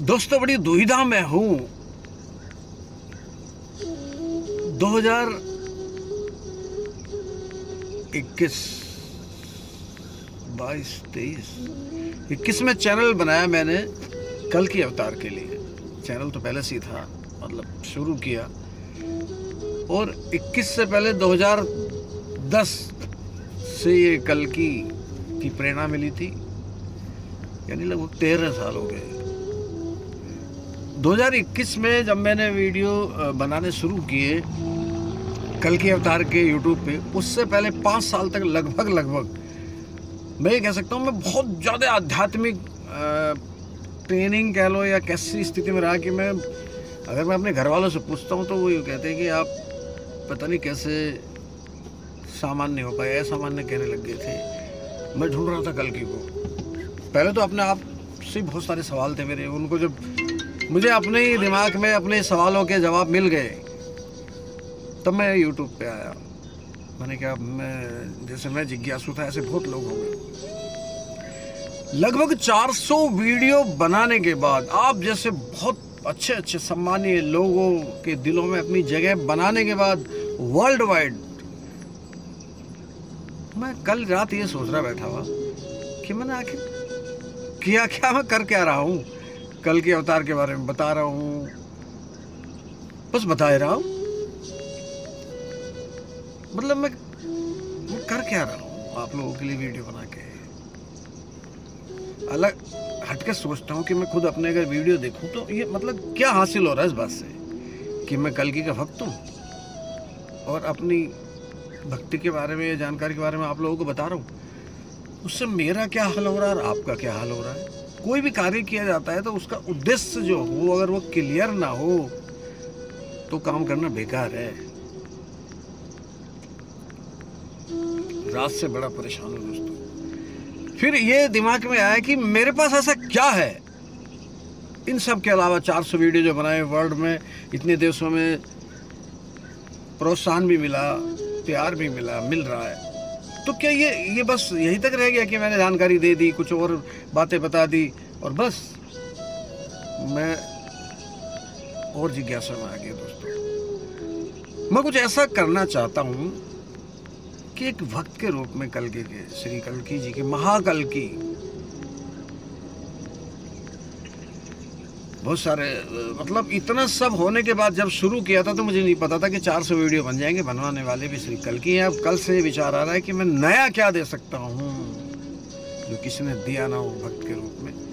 दोस्तों बड़ी दुविधा में हूँ। 2021, 22, 23, 21 में चैनल बनाया मैंने कल की अवतार के लिए। चैनल तो पहले से ही था, मतलब शुरू किया। और 21 से पहले 2010 से ये कल की प्रेरणा मिली थी, यानी लगभग 13 साल हो गए। 2021 में जब मैंने वीडियो बनाने शुरू किए कल की अवतार के यूट्यूब पे, उससे पहले 5 साल तक लगभग मैं ये कह सकता हूँ मैं बहुत ज़्यादा आध्यात्मिक ट्रेनिंग कह लो या कैसी स्थिति में रहा कि मैं अगर मैं अपने घर वालों से पूछता हूँ तो वो ये कहते हैं कि आप पता नहीं कैसे सामान्य हो पाए, असामान्य कहने लग गए थे। मैं ढूंढ रहा था कल की को। पहले तो अपने आप से बहुत सारे सवाल थे मेरे, उनको जब मुझे अपने ही दिमाग में अपने सवालों के जवाब मिल गए तब मैं यूट्यूब पे आया। मैंने कहा जैसे मैं जिज्ञासु था ऐसे बहुत लोग होंगे। लगभग 400 वीडियो बनाने के बाद, आप जैसे बहुत अच्छे सम्मानीय लोगों के दिलों में अपनी जगह बनाने के बाद, वर्ल्ड वाइड मैं कल रात ये सोच रहा बैठा हुआ कि मैंने आखिर किया क्या, मैं कर क्या रहा हूँ। कल के अवतार के बारे में बता रहा हूँ, बस बता ही रहा हूँ, मतलब मैं कर क्या रहा हूँ आप लोगों के लिए वीडियो बना के। अलग हट के सोचता हूँ कि मैं खुद अपने अगर वीडियो देखूँ तो ये मतलब क्या हासिल हो रहा है इस बात से कि मैं कल की का भक्त हूँ और अपनी भक्ति के बारे में, जानकारी के बारे में आप लोगों को बता रहा हूँ। उससे मेरा क्या हाल हो रहा है और आपका क्या हाल हो रहा है। कोई भी कार्य किया जाता है तो उसका उद्देश्य जो हो, अगर वो क्लियर ना हो तो काम करना बेकार है। रात से बड़ा परेशान हूँ दोस्तों। फिर ये दिमाग में आया कि मेरे पास ऐसा क्या है, इन सब के अलावा 400 वीडियो जो बनाए, वर्ल्ड में इतने देशों में प्रोत्साहन भी मिला, प्यार भी मिल रहा है, तो क्या ये बस यहीं तक रह गया कि मैंने जानकारी दे दी, कुछ और बातें बता दी और बस? मैं और जिज्ञासा में आ गया दोस्तों। मैं कुछ ऐसा करना चाहता हूँ कि एक भक्त के रूप में कल्कि के, श्री कल्कि जी के, महाकल्कि, बहुत सारे, मतलब इतना सब होने के बाद जब शुरू किया था तो मुझे नहीं पता था कि 400 वीडियो बन जाएंगे। बनवाने वाले भी श्री कल्कि हैं। अब कल से विचार आ रहा है कि मैं नया क्या दे सकता हूँ जो किसी ने दिया ना हो भक्त के रूप में।